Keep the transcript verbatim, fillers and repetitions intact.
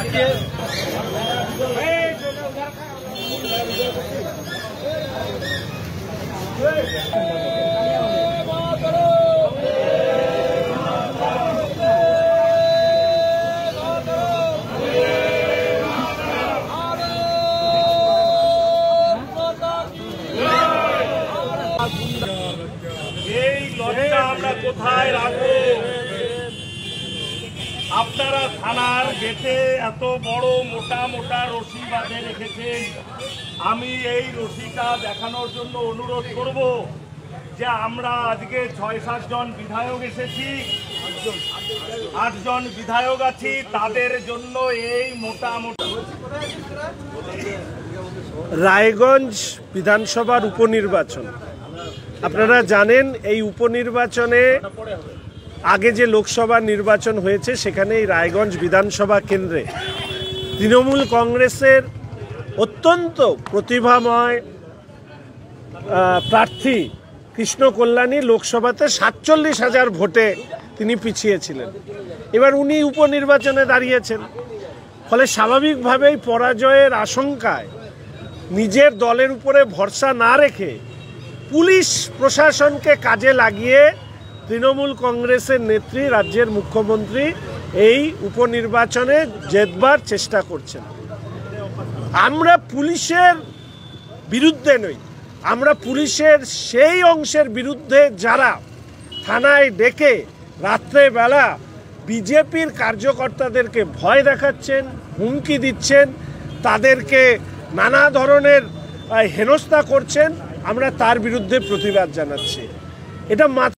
কোথায় রাখবো? আপনারা থানার গেটে এত বড় মোটা মোটা রশি বাঁধে রেখেছেন। আমি এই রশিটা দেখানোর জন্য অনুরোধ করব যে আমরা আজকে ছয় সাত জন বিধায়ক এসেছি, আটজন বিধায়ক আছি, তাদের জন্য এই মোটা মোটা। রায়গঞ্জ বিধানসভার উপনির্বাচন, আপনারা জানেন এই উপনির্বাচনে আগে যে লোকসভা নির্বাচন হয়েছে সেখানে এই রায়গঞ্জ বিধানসভা কেন্দ্রে তৃণমূল কংগ্রেসের অত্যন্ত প্রতিভাময় প্রার্থী কৃষ্ণ কল্যাণী লোকসভাতে সাতচল্লিশ হাজার ভোটে তিনি পিছিয়েছিলেন। এবার উনি উপনির্বাচনে দাঁড়িয়েছেন, ফলে স্বাভাবিকভাবেই পরাজয়ের আশঙ্কায় নিজের দলের উপরে ভরসা না রেখে পুলিশ প্রশাসনকে কাজে লাগিয়ে তৃণমূল কংগ্রেসের নেত্রী রাজ্যের মুখ্যমন্ত্রী এই উপনির্বাচনে জেতবার চেষ্টা করছেন। আমরা পুলিশের বিরুদ্ধে নই, আমরা পুলিশের সেই অংশের বিরুদ্ধে যারা থানায় ডেকে রাত্রেবেলা বিজেপির কার্যকর্তাদেরকে ভয় দেখাচ্ছেন, হুমকি দিচ্ছেন, তাদেরকে নানা ধরনের হেনস্থা করছেন, আমরা তার বিরুদ্ধে প্রতিবাদ জানাচ্ছি। এটা